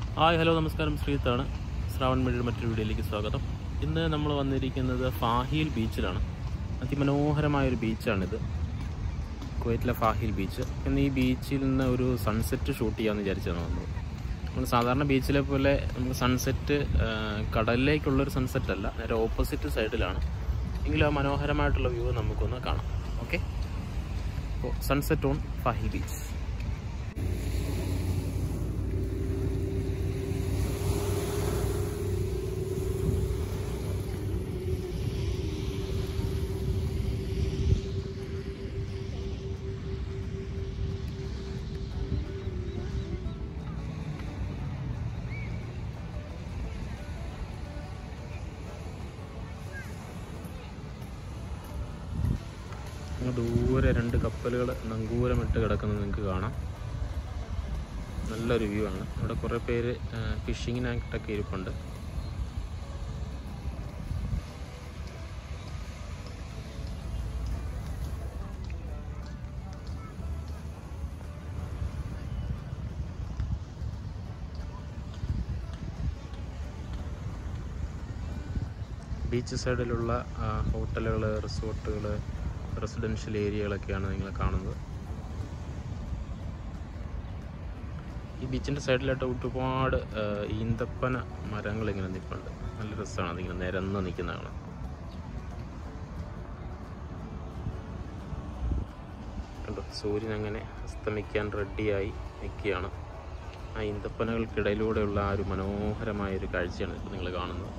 Hi hello നമസ്കാരം, ശ്രീത്താണ്. ശ്രാവൺ മീഡിയയുടെ മറ്റൊരു വീഡിയോയിലേക്ക് സ്വാഗതം. ഇന്ന് നമ്മൾ വന്നിരിക്കുന്നത് ഫാഹിൽ ബീച്ചിലാണ്. അതിമനോഹരമായൊരു ബീച്ചാണിത്, കുവൈറ്റിലെ ഫാഹിൽ ബീച്ച്. ഇന്ന് ഈ ബീച്ചിൽ നിന്ന് ഒരു സൺസെറ്റ് ഷൂട്ട് ചെയ്യാമെന്ന് വിചാരിച്ചാണ് വന്നത്. നമ്മൾ സാധാരണ ബീച്ചിലെ പോലെ നമുക്ക് സൺസെറ്റ് കടലിലേക്കുള്ളൊരു സൺസെറ്റ് അല്ല, നേരെ ഓപ്പോസിറ്റ് സൈഡിലാണ്. എങ്കിലും ആ മനോഹരമായിട്ടുള്ള വ്യൂ നമുക്കൊന്ന് കാണാം. ഓക്കെ, അപ്പോൾ സൺസെറ്റ് ഓൺ ഫാഹിൽ ബീച്ച്. ദൂരെ രണ്ട് കപ്പലുകൾ നങ്കൂരമിട്ട് കിടക്കുന്നത് നിങ്ങൾക്ക് കാണാം. നല്ലൊരു വ്യൂ ആണ്. ഇവിടെ കുറേ പേര് ഫിഷിങ്ങിനായിട്ടൊക്കെ ഇരിപ്പുണ്ട്. ബീച്ച് സൈഡിലുള്ള ഹോട്ടലുകൾ, റിസോർട്ടുകൾ, റെസിഡൻഷ്യൽ ഏരിയകളൊക്കെയാണ് നിങ്ങൾ കാണുന്നത്. ഈ ബീച്ചിൻ്റെ സൈഡിലായിട്ട് ഒരുപാട് ഈന്തപ്പന മരങ്ങളിങ്ങനെ നിൽപ്പുണ്ട്. നല്ല രസമാണ് അതിങ്ങനെ നിരന്ന് നിൽക്കുന്നതാണ്. കണ്ടോ, സൂര്യൻ അങ്ങനെ അസ്തമിക്കാൻ റെഡിയായി നിൽക്കുകയാണ്. ആ ഈന്തപ്പനകൾക്കിടയിലൂടെയുള്ള ആ ഒരു മനോഹരമായൊരു കാഴ്ചയാണ് ഇപ്പോൾ നിങ്ങൾ കാണുന്നത്.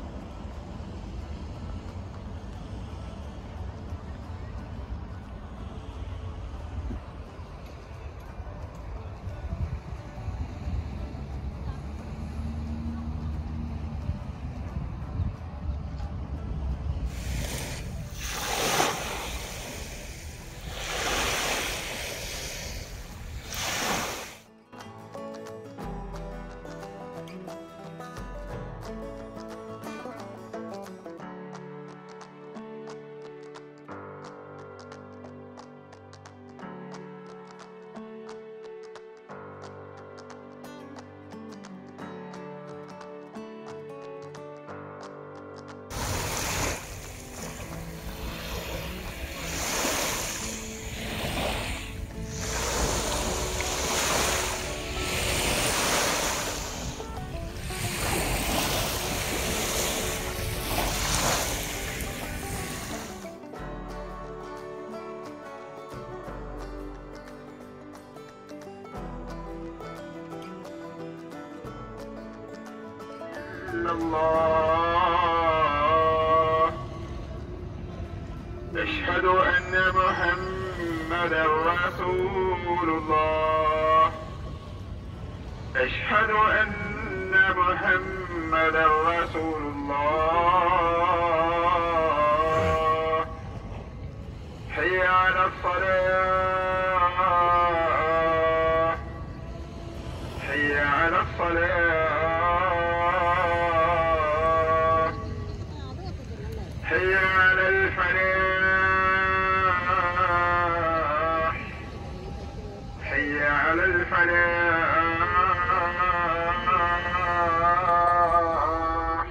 الله أشهد أن محمدا رسول الله أشهد أن محمدا رسول الله حي على الصلاة حي على الصلاة حي على الفلاح حي على الفلاح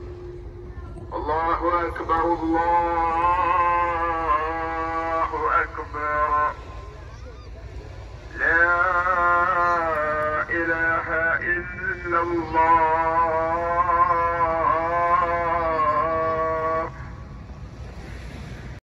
الله أكبر الله أكبر لا إله إلا الله